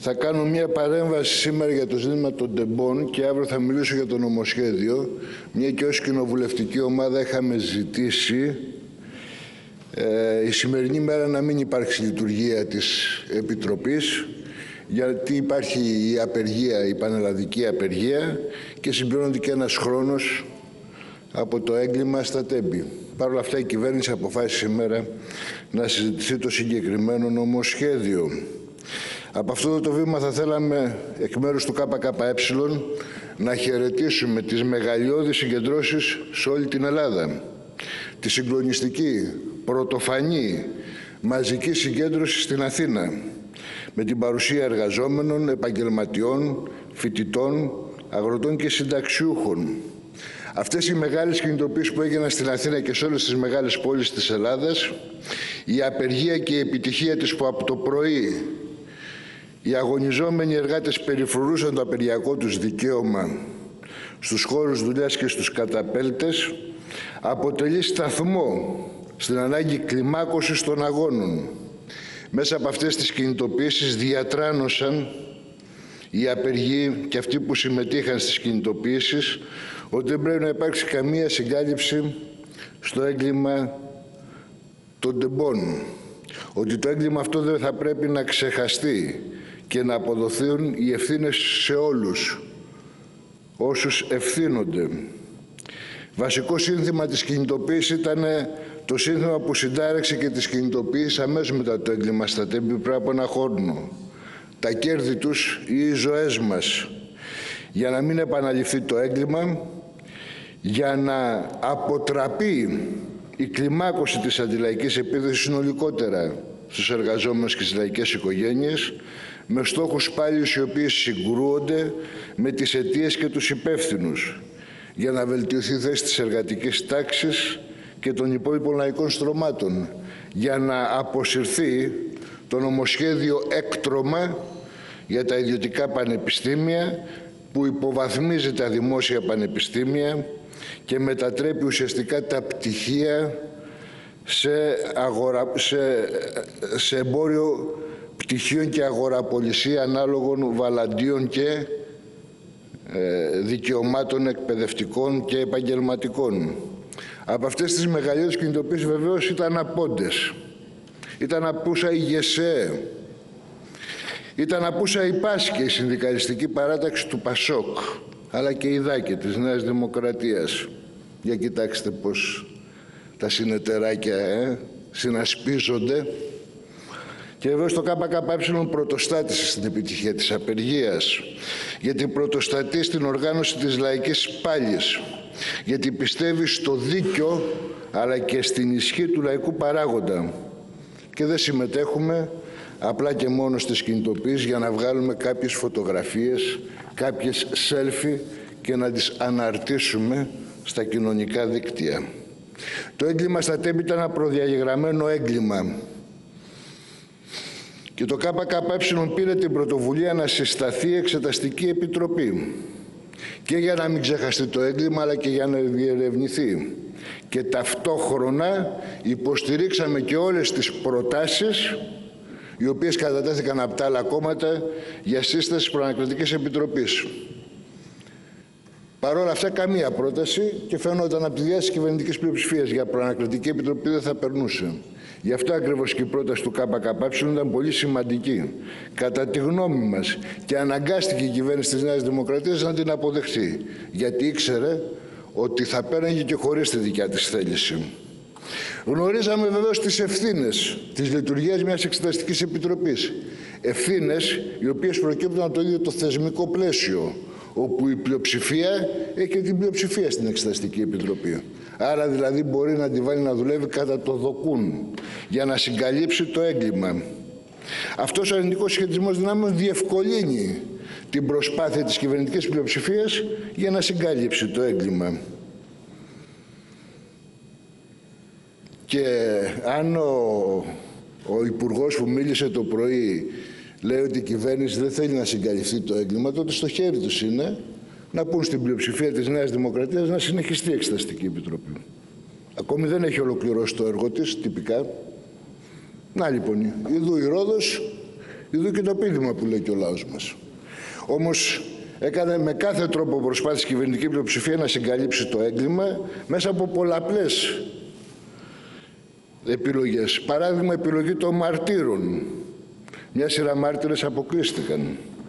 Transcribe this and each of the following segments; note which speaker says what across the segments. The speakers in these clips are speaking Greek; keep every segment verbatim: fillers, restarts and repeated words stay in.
Speaker 1: Θα κάνω μια παρέμβαση σήμερα για το ζήτημα των τεμπών και αύριο θα μιλήσω για το νομοσχέδιο, μια και ως κοινοβουλευτική ομάδα είχαμε ζητήσει ε, η σημερινή μέρα να μην υπάρξει λειτουργία της Επιτροπής, γιατί υπάρχει η απεργία, η πανελλαδική απεργία και συμπληρώνεται και ένας χρόνος από το έγκλημα στα Τέμπη. Παρ' όλα αυτά η κυβέρνηση αποφάσισε σήμερα να συζητηθεί το συγκεκριμένο νομοσχέδιο. Από αυτό το βήμα θα θέλαμε εκ μέρους του ΚΚΕ να χαιρετήσουμε τις μεγαλειώδεις συγκεντρώσεις σε όλη την Ελλάδα. Τη συγκλονιστική, πρωτοφανή, μαζική συγκέντρωση στην Αθήνα με την παρουσία εργαζόμενων, επαγγελματιών, φοιτητών, αγροτών και συνταξιούχων. Αυτές οι μεγάλες κινητοποιήσεις που έγιναν στην Αθήνα και σε όλες τις μεγάλες πόλεις της Ελλάδας, η απεργία και η επιτυχία της που από το πρωί οι αγωνιζόμενοι εργάτες περιφρουρούσαν το απεργιακό τους δικαίωμα στους χώρους δουλειάς και στους καταπέλτες, αποτελεί σταθμό στην ανάγκη κλιμάκωσης των αγώνων. Μέσα από αυτές τις κινητοποιήσεις διατράνωσαν οι απεργοί και αυτοί που συμμετείχαν στις κινητοποιήσεις ότι δεν πρέπει να υπάρξει καμία συγκάλυψη στο έγκλημα των τεμπών. Ότι το έγκλημα αυτό δεν θα πρέπει να ξεχαστεί και να αποδοθούν οι ευθύνες σε όλους όσους ευθύνονται. Βασικό σύνθημα της κινητοποίησης ήταν το σύνθημα που συντάρεξε και τις κινητοποίησεις αμέσως μετά το έγκλημα στα Τέμπη πριν από ένα χρόνο. Τα κέρδη τους ή οι ζωές μας. Για να μην επαναληφθεί το έγκλημα, για να αποτραπεί η κλιμάκωση της αντιλαϊκής επίθεσης συνολικότερα στους εργαζόμενους και στις λαϊκές οικογένειες, με στόχους πάλιους οι οποίοι συγκρούονται με τις αιτίες και τους υπεύθυνους, για να βελτιωθεί η θέση της εργατικής τάξης και των υπόλοιπων λαϊκών στρωμάτων, για να αποσυρθεί το νομοσχέδιο έκτρωμα για τα ιδιωτικά πανεπιστήμια που υποβαθμίζει τα δημόσια πανεπιστήμια και μετατρέπει ουσιαστικά τα πτυχία σε, αγορα... σε... σε εμπόριο πτυχίων και αγοραπολισία ανάλογων βαλαντίων και ε, δικαιωμάτων εκπαιδευτικών και επαγγελματικών. Από αυτές τις μεγαλύτερες κινητοποίησεις βεβαίως ήταν απόντες. Ήταν απούσα η ΓΕΣΕ, ήταν απούσα η ΠΑΣΚΕ, η συνδικαλιστική παράταξη του ΠΑΣΟΚ, αλλά και η ΔΑΚΕ της Νέας Δημοκρατίας. Για κοιτάξτε πως τα συνεταιράκια ε, συνασπίζονται. Και βέβαια το ΚΚΕ πρωτοστάτησε στην επιτυχία της απεργίας, γιατί πρωτοστατεί στην οργάνωση της λαϊκής πάλης, γιατί πιστεύει στο δίκιο αλλά και στην ισχύ του λαϊκού παράγοντα. Και δεν συμμετέχουμε απλά και μόνο στις κινητοποιήσεις για να βγάλουμε κάποιες φωτογραφίες, κάποιες selfie και να τις αναρτήσουμε στα κοινωνικά δίκτυα. Το έγκλημα στα Τέμπη ήταν ένα προδιαγεγραμμένο έγκλημα. Και το ΚΚΕ πήρε την πρωτοβουλία να συσταθεί εξεταστική επιτροπή. Και για να μην ξεχαστεί το έγκλημα, αλλά και για να διερευνηθεί. Και ταυτόχρονα υποστηρίξαμε και όλες τις προτάσεις οι οποίες κατατέθηκαν από τα άλλα κόμματα για σύσταση προανακριτικής επιτροπής. Παρ' όλα αυτά, καμία πρόταση και φαίνονταν από τη διάσταση κυβερνητικής πλειοψηφίας για προανακριτική επιτροπή δεν θα περνούσε. Γι' αυτό ακριβώς και η πρόταση του ΚΚΕ ήταν πολύ σημαντική, κατά τη γνώμη μας, και αναγκάστηκε η κυβέρνηση της Νέας Δημοκρατίας να την αποδεχθεί, γιατί ήξερε ότι θα πέραγε και χωρίς τη δικιά της θέληση. Γνωρίζαμε βεβαίως τις ευθύνες της λειτουργίας μιας εξεταστικής επιτροπής. Ευθύνες οι οποίες προκύπτουν από το ίδιο το θεσμικό πλαίσιο, όπου η πλειοψηφία έχει την πλειοψηφία στην εξεταστική επιτροπή. Άρα δηλαδή μπορεί να τη βάλει να δουλεύει κατά το δοκούν για να συγκαλύψει το έγκλημα. Αυτός ο αρνητικός σχετισμός δυνάμεων διευκολύνει την προσπάθεια της κυβερνητικής πλειοψηφίας για να συγκαλύψει το έγκλημα. Και αν ο, ο Υπουργός που μίλησε το πρωί λέει ότι η κυβέρνηση δεν θέλει να συγκαλυφθεί το έγκλημα, τότε στο χέρι τους είναι να πούν στην πλειοψηφία της Νέας Δημοκρατίας να συνεχιστεί η Εξεταστική Επιτροπή. Ακόμη δεν έχει ολοκληρώσει το έργο της, τυπικά. Να λοιπόν, ειδού η Ρόδος, Ιδού και το πείδημα που λέει και ο λαός μας. Όμως έκανε με κάθε τρόπο προσπάθηση η κυβερνητική πλειοψηφία να συγκαλύψει το έγκλημα μέσα από πολλαπλές επιλογές. Παράδειγμα, επιλογή των μαρτύρων. Μια σειρά μάρτυρες αποκλείστηκαν.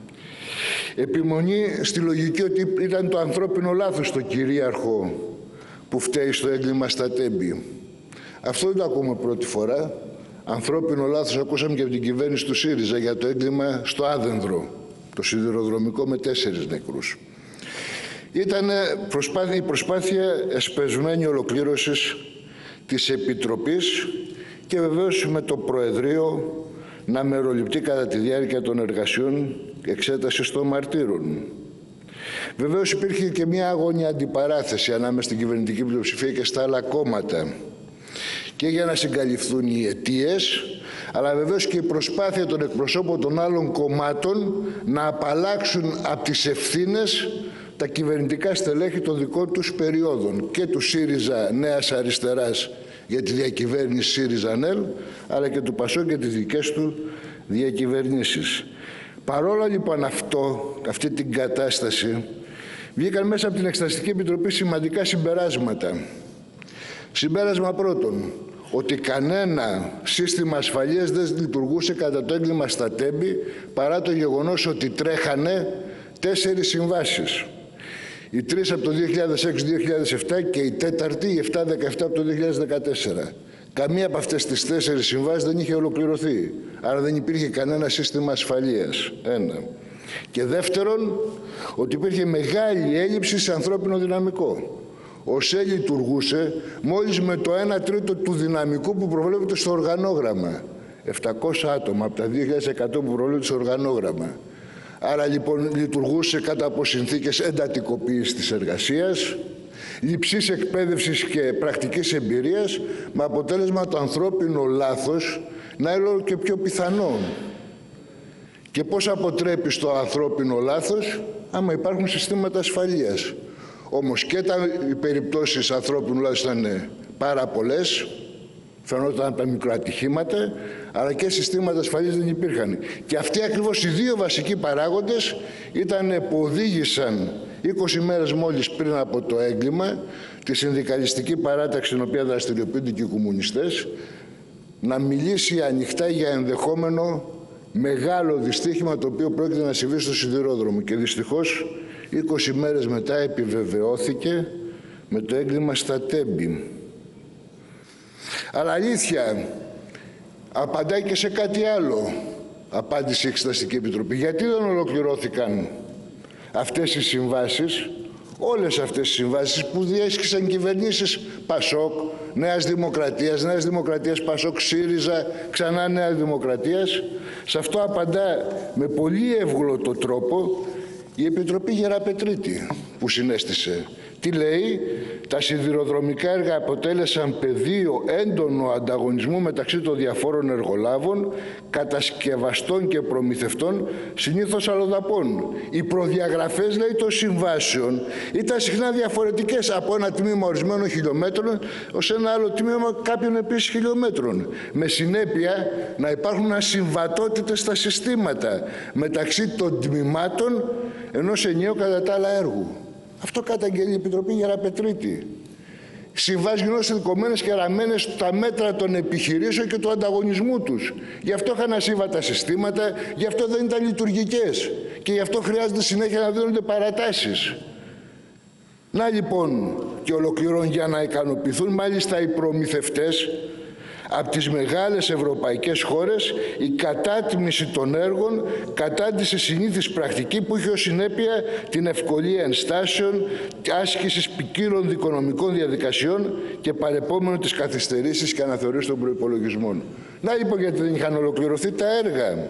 Speaker 1: Επιμονή στη λογική ότι ήταν το ανθρώπινο λάθος το κυρίαρχο που φταίει στο έγκλημα στα Τέμπη. Αυτό δεν το ακούμε πρώτη φορά. Ανθρώπινο λάθος ακούσαμε και από την κυβέρνηση του ΣΥΡΙΖΑ για το έγκλημα στο Άδενδρο, το σιδηροδρομικό με τέσσερις νεκρούς. Ήταν προσπάθεια, η προσπάθεια εσπεσμένη ολοκλήρωσης της Επιτροπής και βεβαίως με το Προεδρείο να μεροληπτεί κατά τη διάρκεια των εργασιών εξέτασης των μαρτύρων. Βεβαίως υπήρχε και μια αγώνια αντιπαράθεση ανάμεσα στην κυβερνητική πλειοψηφία και στα άλλα κόμματα και για να συγκαλυφθούν οι αιτίες, αλλά βεβαίως και η προσπάθεια των εκπροσώπων των άλλων κομμάτων να απαλλάξουν από τις ευθύνες τα κυβερνητικά στελέχη των δικών τους περιόδων και του ΣΥΡΙΖΑ Νέας Αριστεράς για τη διακυβέρνηση ΣΥΡΙΖΑ-ΝΕΛ, αλλά και του ΠΑΣΟΚ για τις δικές του διακυβερνήσεις. Παρόλα λοιπόν αυτό, αυτή την κατάσταση, βγήκαν μέσα από την Εξεταστική Επιτροπή σημαντικά συμπεράσματα. Συμπέρασμα πρώτον, ότι κανένα σύστημα ασφαλείας δεν λειτουργούσε κατά το έγκλημα στα Τέμπη, παρά το γεγονός ότι τρέχανε τέσσερις συμβάσεις. Οι τρεις από το δύο χιλιάδες έξι δύο χιλιάδες επτά και η τέταρτη, η επτά δεκαεπτά από το δύο χιλιάδες δεκατέσσερα. Καμία από αυτές τις τέσσερις συμβάσεις δεν είχε ολοκληρωθεί. Άρα δεν υπήρχε κανένα σύστημα ασφαλείας. Ένα. Και δεύτερον, ότι υπήρχε μεγάλη έλλειψη σε ανθρώπινο δυναμικό. Ο ΣΕ λειτουργούσε μόλις με το ένα τρίτο του δυναμικού που προβλέπεται στο οργανόγραμμα. επτακόσια άτομα από τα δύο χιλιάδες εκατό που προβλέπεται στο οργανόγραμμα. Άρα λοιπόν λειτουργούσε κάτω από συνθήκες εντατικοποίησης της εργασίας, λειψής εκπαίδευσης και πρακτικής εμπειρίας, με αποτέλεσμα το ανθρώπινο λάθος να είναι όλο και πιο πιθανό. Και πώς αποτρέπεις το ανθρώπινο λάθος, άμα υπάρχουν συστήματα ασφαλείας. Όμως και τα, οι περιπτώσεις ανθρώπινου λάθος ήταν πάρα πολλές, φαινόταν από τα μικροατυχήματα, αλλά και συστήματα ασφαλείας δεν υπήρχαν. Και αυτοί ακριβώς οι δύο βασικοί παράγοντες ήταν που οδήγησαν είκοσι μέρες μόλις πριν από το έγκλημα τη συνδικαλιστική παράταξη, στην οποία δραστηριοποιούνται και οι κομμουνιστές, να μιλήσει ανοιχτά για ενδεχόμενο μεγάλο δυστύχημα το οποίο πρόκειται να συμβεί στο σιδηρόδρομο. Και δυστυχώς είκοσι μέρες μετά επιβεβαιώθηκε με το έγκλημα στα Τέμπη. Αλλά αλήθεια, απαντάει και σε κάτι άλλο, απάντησε η Εξεταστική Επιτροπή. Γιατί δεν ολοκληρώθηκαν αυτές οι συμβάσεις, όλες αυτές οι συμβάσεις που διέσχισαν κυβερνήσεις ΠΑΣΟΚ, Νέας Δημοκρατίας, Νέας Δημοκρατίας ΠΑΣΟΚ, ΣΥΡΙΖΑ, ξανά Νέας Δημοκρατίας. Σε αυτό απαντά με πολύ εύγλωτο τρόπο η Επιτροπή Γεραπετρίτη που συνέστησε. Τι λέει? Τα σιδηροδρομικά έργα αποτέλεσαν πεδίο έντονο ανταγωνισμού μεταξύ των διαφόρων εργολάβων, κατασκευαστών και προμηθευτών, συνήθως αλλοδαπών. Οι προδιαγραφές, λέει, των συμβάσεων ήταν συχνά διαφορετικές από ένα τμήμα ορισμένων χιλιόμετρων ως ένα άλλο τμήμα κάποιων επίσης χιλιόμετρων. Με συνέπεια να υπάρχουν ασυμβατότητες στα συστήματα μεταξύ των τμήματων ενός ενιαίου κατά τα άλλα έργου. Αυτό καταγγέλει η Επιτροπή Γεραπετρίτη. Συμβάσεις γινόντουσαν δικωμένες και ραμμένες στα μέτρα των επιχειρήσεων και του ανταγωνισμού τους. Γι' αυτό είχαν ασύμβατα συστήματα, γι' αυτό δεν ήταν λειτουργικές και γι' αυτό χρειάζεται συνέχεια να δίνονται παρατάσεις. Να λοιπόν, και ολοκληρώνει, για να ικανοποιηθούν μάλιστα οι προμηθευτές από τις μεγάλες ευρωπαϊκές χώρες, η κατάτμιση των έργων κατάντησε συνήθις πρακτική που είχε ως συνέπεια την ευκολία ενστάσεων, άσκησης ποικίλων δικονομικών διαδικασιών και παρεπόμενο τις καθυστερήσεις και αναθεωρήσεις των προϋπολογισμών. Να λοιπόν γιατί δεν είχαν ολοκληρωθεί τα έργα.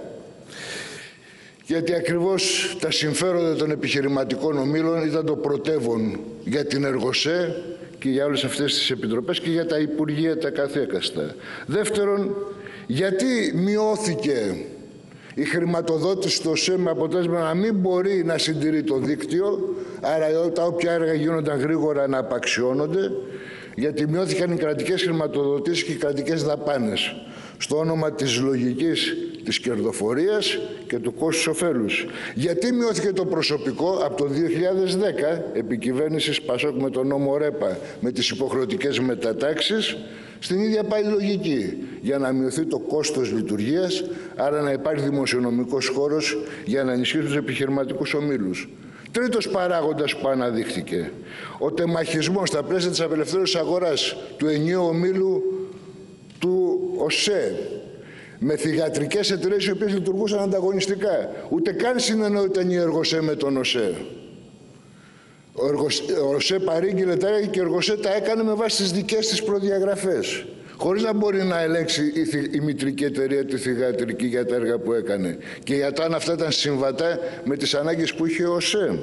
Speaker 1: Γιατί ακριβώς τα συμφέροντα των επιχειρηματικών ομίλων ήταν το πρωτεύον για την Εργοσέ και για όλες αυτές τις επιτροπές και για τα υπουργεία τα καθέκαστα. Δεύτερον, γιατί μειώθηκε η χρηματοδότηση στο ΣΕ με αποτέλεσμα να μην μπορεί να συντηρεί το δίκτυο, άρα τα όποια έργα γίνονταν γρήγορα να απαξιώνονται, γιατί μειώθηκαν οι κρατικές χρηματοδοτήσεις και οι κρατικές δαπάνες στο όνομα της λογικής της κερδοφορίας και του κόστους ωφέλους. Γιατί μειώθηκε το προσωπικό από το δύο χιλιάδες δέκα, επί κυβέρνησης Πασόκ με τον νόμο ΡΕΠΑ, με τις υποχρεωτικές μετατάξεις, στην ίδια πάλι λογική, για να μειωθεί το κόστος λειτουργίας, άρα να υπάρχει δημοσιονομικός χώρος για να ενισχύσουν τους επιχειρηματικούς ομίλους. Τρίτος παράγοντας που αναδείχθηκε, ο τεμαχισμός στα πλαίσια της απελευθέρωσης αγοράς του ενιαίου ομίλου του ΟΣΕ, με θυγατρικές εταιρείες οι οποίες λειτουργούσαν ανταγωνιστικά. Ούτε καν συνεννοούταν η Εργοσέ με τον ΟΣΕ. Ο, Εργοσέ, ο ΟΣΕ παρήγγειλε τα έργα και η Εργοσέ τα έκανε με βάση τις δικές της προδιαγραφές, χωρίς να μπορεί να ελέγξει η, η μητρική εταιρεία τη θυγατρική για τα έργα που έκανε και για το αν αυτά ήταν συμβατά με τις ανάγκες που είχε ο ΟΣΕ.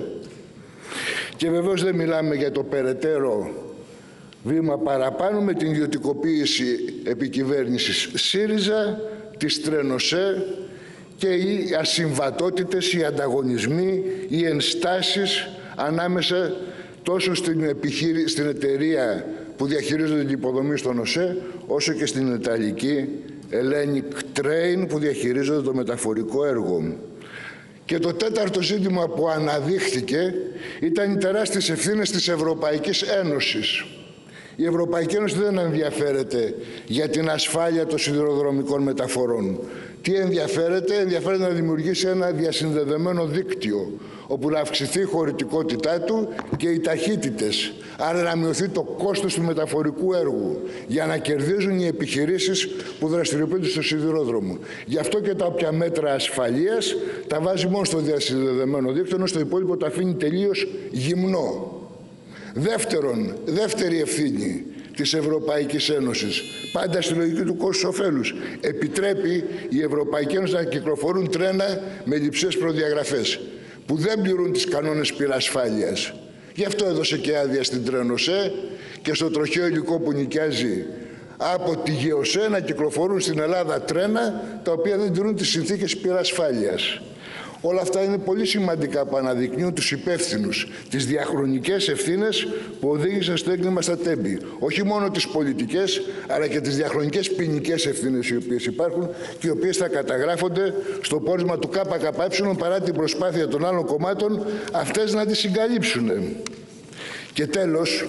Speaker 1: Και βεβαίως δεν μιλάμε για το περαιτέρω βήμα παραπάνω με την ιδιωτικοποίηση επικυβέρνησης ΣΥΡΙΖΑ, της Τρένοσέ και οι ασυμβατότητες, οι ανταγωνισμοί, οι ενστάσεις ανάμεσα τόσο στην, επιχείρη, στην εταιρεία που διαχειρίζονται την υποδομή στον ΟΣΕ, όσο και στην Ιταλική Hellenic Train που διαχειρίζονται το μεταφορικό έργο. Και το τέταρτο ζήτημα που αναδείχθηκε ήταν οι τεράστιες ευθύνες της Ευρωπαϊκής Ένωσης. Η Ευρωπαϊκή Ένωση δεν ενδιαφέρεται για την ασφάλεια των σιδηροδρομικών μεταφορών. Τι ενδιαφέρεται? Ενδιαφέρεται να δημιουργήσει ένα διασυνδεδεμένο δίκτυο, όπου να αυξηθεί η χωρητικότητά του και οι ταχύτητες. Άρα να μειωθεί το κόστος του μεταφορικού έργου, για να κερδίζουν οι επιχειρήσεις που δραστηριοποιούνται στο σιδηρόδρομο. Γι' αυτό και τα όποια μέτρα ασφαλείας τα βάζει μόνο στο διασυνδεδεμένο δίκτυο, ενώ στο υπόλοιπο το αφήνει τελείως γυμνό. Δεύτερον, δεύτερη ευθύνη της Ευρωπαϊκής Ένωσης, πάντα στη λογική του κόστους ωφέλους, επιτρέπει η Ευρωπαϊκή Ένωση να κυκλοφορούν τρένα με λειψές προδιαγραφές, που δεν πληρούν τις κανόνες πυρασφάλειας. Γι' αυτό έδωσε και άδεια στην Τρένοσέ και στο τροχαίο υλικό που νοικιάζει από τη Γεωσέ να κυκλοφορούν στην Ελλάδα τρένα τα οποία δεν τηρούν τις συνθήκες πυρασφάλειας. Όλα αυτά είναι πολύ σημαντικά που αναδεικνύουν τους υπεύθυνους, τις διαχρονικές ευθύνες που οδήγησαν στο έγκλημα στα Τέμπη. Όχι μόνο τις πολιτικές, αλλά και τις διαχρονικές ποινικές ευθύνες οι οποίες υπάρχουν και οι οποίες θα καταγράφονται στο πόρισμα του ΚΚΕ παρά την προσπάθεια των άλλων κομμάτων αυτές να τις συγκαλύψουν. Και τέλος,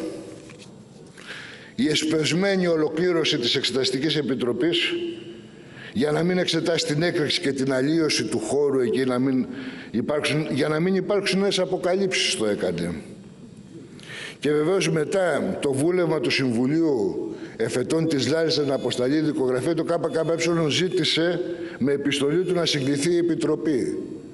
Speaker 1: η εσπεσμένη ολοκλήρωση της Εξεταστικής Επιτροπής, για να μην εξετάσει την έκρηξη και την αλλίωση του χώρου εκεί, να μην υπάρξουν, για να μην υπάρξουν νέες αποκαλύψεις, το έκανε. Και βεβαίως μετά το βούλευμα του Συμβουλίου Εφετών της Λάρισσας να αποσταλεί δικογραφία, το ΚΚΕ ζήτησε με επιστολή του να συγκληθεί η Επιτροπή.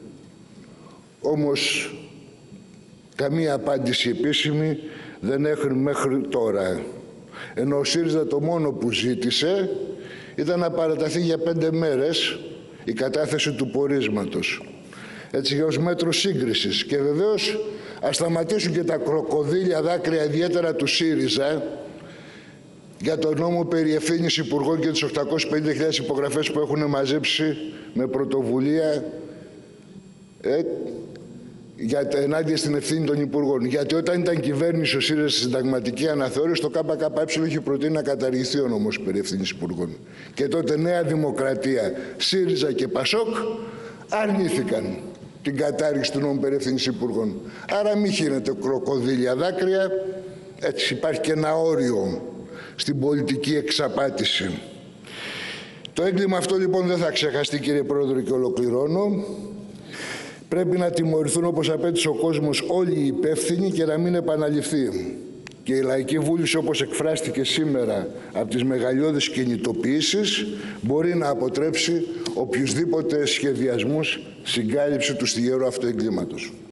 Speaker 1: Όμως καμία απάντηση επίσημη δεν έχουν μέχρι τώρα. Ενώ ο ΣΥΡΙΖΑ το μόνο που ζήτησε ήταν να παραταθεί για πέντε μέρες η κατάθεση του πορίσματος. Έτσι, για ως μέτρο σύγκρισης. Και βεβαίως ας σταματήσουν και τα κροκοδίλια δάκρυα, ιδιαίτερα του ΣΥΡΙΖΑ, για τον νόμο περί ευθύνης υπουργών και τις οκτακόσιες πενήντα χιλιάδες υπογραφές που έχουν μαζέψει με πρωτοβουλία ε, για ενάντια στην ευθύνη των υπουργών. Γιατί όταν ήταν κυβέρνηση ο ΣΥΡΙΖΑ στη συνταγματική αναθεώρηση, το ΚΚΕ είχε προτείνει να καταργηθεί ο νόμος περί ευθύνης υπουργών. Και τότε Νέα Δημοκρατία, ΣΥΡΙΖΑ και ΠΑΣΟΚ αρνήθηκαν την κατάργηση του νόμου περί ευθύνης υπουργών. Άρα μην χύνετε κροκοδίλια δάκρυα, έτσι υπάρχει και ένα όριο στην πολιτική εξαπάτηση. Το έγκλημα αυτό λοιπόν δεν θα ξεχαστεί, κύριε Πρόεδρε, και ολοκληρώνω. Πρέπει να τιμωρηθούν όπως απέτησε ο κόσμος όλοι οι υπεύθυνοι και να μην επαναληφθεί. Και η λαϊκή βούληση, όπως εκφράστηκε σήμερα από τις μεγαλειώδεις κινητοποιήσεις, μπορεί να αποτρέψει οποιουσδήποτε σχεδιασμούς συγκάλυψη του στιγερού αυτού εγκλήματος.